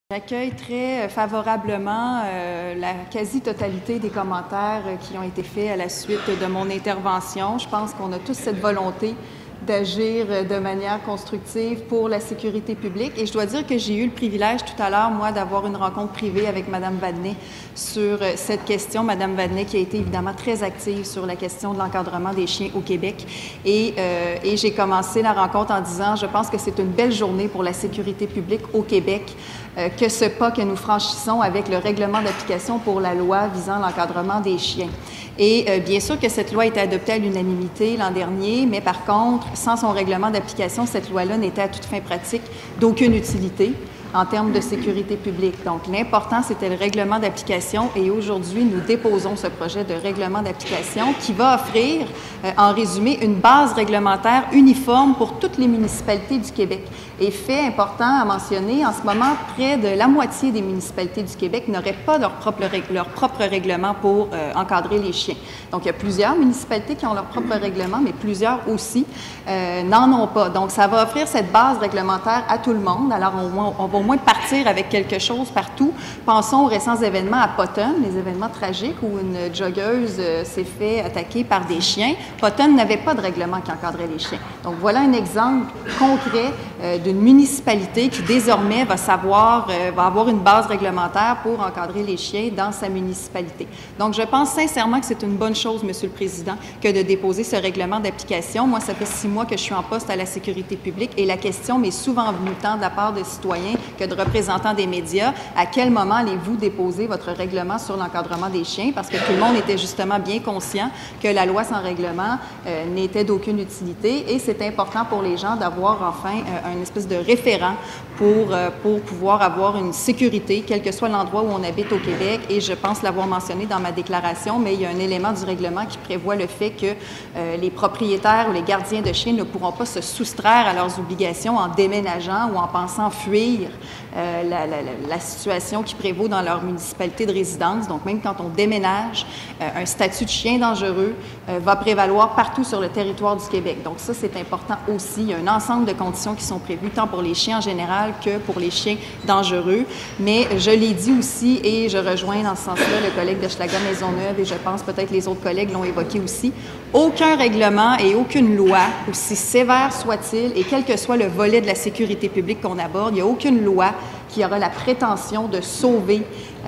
J'accueille très favorablement la quasi-totalité des commentaires qui ont été faits à la suite de mon intervention. Je pense qu'on a tous cette volonté d'agir de manière constructive pour la sécurité publique. Et je dois dire que j'ai eu le privilège tout à l'heure, moi, d'avoir une rencontre privée avec Mme Vadnais sur cette question. Mme Vadnais qui a été évidemment très active sur la question de l'encadrement des chiens au Québec. Et j'ai commencé la rencontre en disant, je pense que c'est une belle journée pour la sécurité publique au Québec, que ce pas que nous franchissons avec le règlement d'application pour la loi visant l'encadrement des chiens. Et bien sûr que cette loi a été adoptée à l'unanimité l'an dernier, mais par contre, sans son règlement d'application, cette loi-là n'était à toute fin pratique d'aucune utilité en termes de sécurité publique. Donc, l'important, c'était le règlement d'application et aujourd'hui, nous déposons ce projet de règlement d'application qui va offrir, en résumé, une base réglementaire uniforme pour toutes les municipalités du Québec. Et fait important à mentionner, en ce moment, près de la moitié des municipalités du Québec n'auraient pas leur propre règlement pour encadrer les chiens. Donc, il y a plusieurs municipalités qui ont leur propre règlement, mais plusieurs aussi n'en ont pas. Donc, ça va offrir cette base réglementaire à tout le monde. Alors, on va au moins partir avec quelque chose partout. Pensons aux récents événements à Potton, les événements tragiques où une joggeuse s'est fait attaquer par des chiens. Potton n'avait pas de règlement qui encadrait les chiens. Donc, voilà un exemple concret d'une municipalité qui désormais va avoir une base réglementaire pour encadrer les chiens dans sa municipalité. Donc, je pense sincèrement que c'est une bonne chose, Monsieur le Président, que de déposer ce règlement d'application. Moi, ça fait 6 mois que je suis en poste à la sécurité publique et la question m'est souvent venue tant de la part des citoyens que de représentants des médias. À quel moment allez-vous déposer votre règlement sur l'encadrement des chiens? Parce que tout le monde était justement bien conscient que la loi sans règlement n'était d'aucune utilité et c'est important pour les gens d'avoir enfin une espèce de référent pour pouvoir avoir une sécurité, quel que soit l'endroit où on habite au Québec. Et je pense l'avoir mentionné dans ma déclaration, mais il y a un élément du règlement qui prévoit le fait que les propriétaires ou les gardiens de chiens ne pourront pas se soustraire à leurs obligations en déménageant ou en pensant fuir la situation qui prévaut dans leur municipalité de résidence. Donc, même quand on déménage, un statut de chien dangereux va prévaloir partout sur le territoire du Québec. Donc, ça, c'est important aussi. Il y a un ensemble de conditions qui sont prévues, tant pour les chiens en général que pour les chiens dangereux. Mais je l'ai dit aussi, et je rejoins dans ce sens-là le collègue de Schlager-Maisonneuve, et je pense peut-être les autres collègues l'ont évoqué aussi, aucun règlement et aucune loi, aussi sévère soit-il, et quel que soit le volet de la sécurité publique qu'on aborde, il n'y a aucune loi qui aura la prétention de sauver,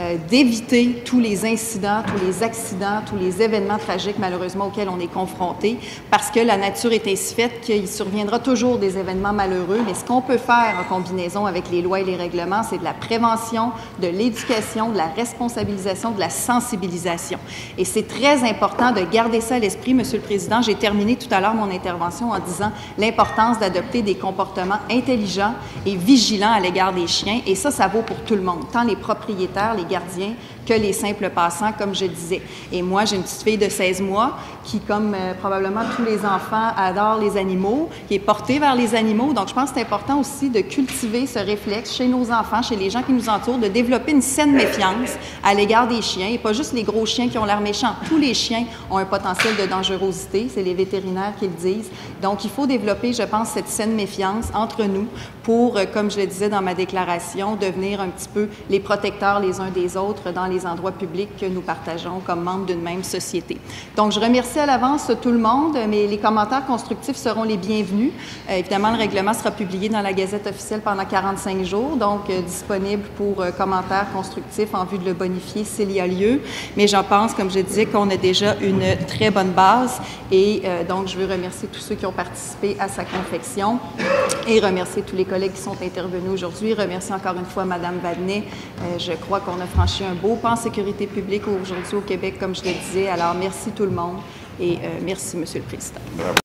d'éviter tous les incidents, tous les accidents, tous les événements tragiques malheureusement auxquels on est confronté, parce que la nature est ainsi faite qu'il surviendra toujours des événements malheureux, mais ce qu'on peut faire en combinaison avec les lois et les règlements, c'est de la prévention, de l'éducation, de la responsabilisation, de la sensibilisation. Et c'est très important de garder ça à l'esprit, Monsieur le Président. J'ai terminé tout à l'heure mon intervention en disant l'importance d'adopter des comportements intelligents et vigilants à l'égard des chiens, et ça vaut pour tout le monde, tant les propriétaires, les gardiens, que les simples passants, comme je disais. Et moi, j'ai une petite fille de 16 mois qui, comme probablement tous les enfants, adore les animaux, qui est portée vers les animaux. Donc, je pense que c'est important aussi de cultiver ce réflexe chez nos enfants, chez les gens qui nous entourent, de développer une saine méfiance à l'égard des chiens, et pas juste les gros chiens qui ont l'air méchants. Tous les chiens ont un potentiel de dangerosité, c'est les vétérinaires qui le disent. Donc, il faut développer, je pense, cette saine méfiance entre nous pour, comme je le disais dans ma déclaration, devenir un petit peu les protecteurs les uns des autres dans les endroits publics que nous partageons comme membres d'une même société. Donc, je remercie à l'avance tout le monde, mais les commentaires constructifs seront les bienvenus. Évidemment, le règlement sera publié dans la Gazette officielle pendant 45 jours, donc disponible pour commentaires constructifs en vue de le bonifier s'il y a lieu. Mais j'en pense, comme je disais, qu'on a déjà une très bonne base et donc je veux remercier tous ceux qui ont participé à sa confection et remercier tous les collègues qui sont intervenus aujourd'hui. Remercier encore une fois Mme Vadnais. Je crois qu'on a franchi un beau pas en sécurité publique aujourd'hui au Québec, comme je le disais. Alors, merci tout le monde et merci, Monsieur le Président.